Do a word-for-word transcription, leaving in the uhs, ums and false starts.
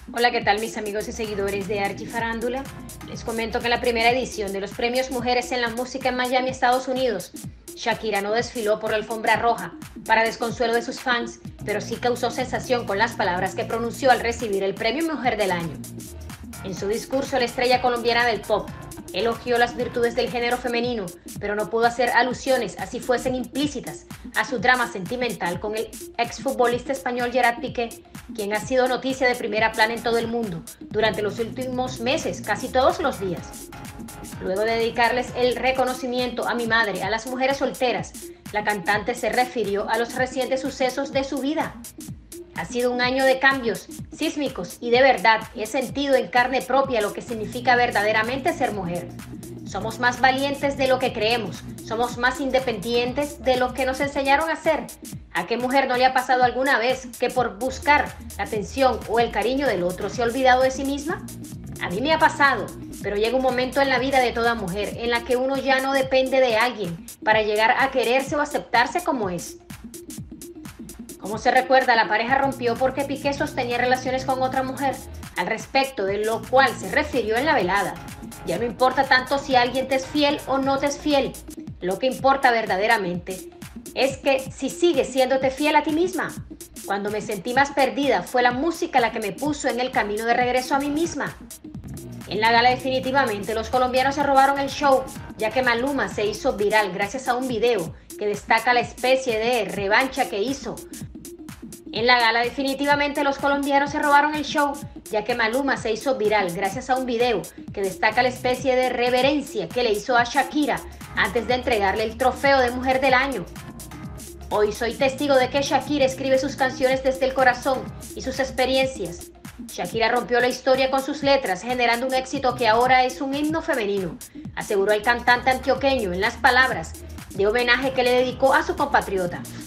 Hola, ¿qué tal mis amigos y seguidores de Archi Farándula? Les comento que en la primera edición de los Premios Mujeres en la Música en Miami, Estados Unidos, Shakira no desfiló por la alfombra roja para desconsuelo de sus fans, pero sí causó sensación con las palabras que pronunció al recibir el Premio Mujer del Año. En su discurso, la estrella colombiana del pop elogió las virtudes del género femenino, pero no pudo hacer alusiones, así fuesen implícitas, a su drama sentimental con el exfutbolista español Gerard Piqué, quien ha sido noticia de primera plana en todo el mundo durante los últimos meses, casi todos los días. Luego de dedicarles el reconocimiento a mi madre, a las mujeres solteras, la cantante se refirió a los recientes sucesos de su vida. Ha sido un año de cambios sísmicos y de verdad he sentido en carne propia lo que significa verdaderamente ser mujer. Somos más valientes de lo que creemos, somos más independientes de lo que nos enseñaron a ser. ¿A qué mujer no le ha pasado alguna vez que por buscar la atención o el cariño del otro se ha olvidado de sí misma? A mí me ha pasado, pero llega un momento en la vida de toda mujer en la que uno ya no depende de alguien para llegar a quererse o aceptarse como es. Como se recuerda, la pareja rompió porque Piqué sostenía relaciones con otra mujer, al respecto de lo cual se refirió en la velada. Ya no importa tanto si alguien te es fiel o no te es fiel, lo que importa verdaderamente es que si sigues siéndote fiel a ti misma. Cuando me sentí más perdida fue la música la que me puso en el camino de regreso a mí misma. En la gala definitivamente los colombianos se robaron el show, ya que Maluma se hizo viral gracias a un video que destaca la especie de revancha que hizo. En la gala definitivamente los colombianos se robaron el show, ya que Maluma se hizo viral gracias a un video que destaca la especie de reverencia que le hizo a Shakira antes de entregarle el trofeo de Mujer del Año. Hoy soy testigo de que Shakira escribe sus canciones desde el corazón y sus experiencias. Shakira rompió la historia con sus letras, generando un éxito que ahora es un himno femenino, aseguró el cantante antioqueño en las palabras de homenaje que le dedicó a su compatriota.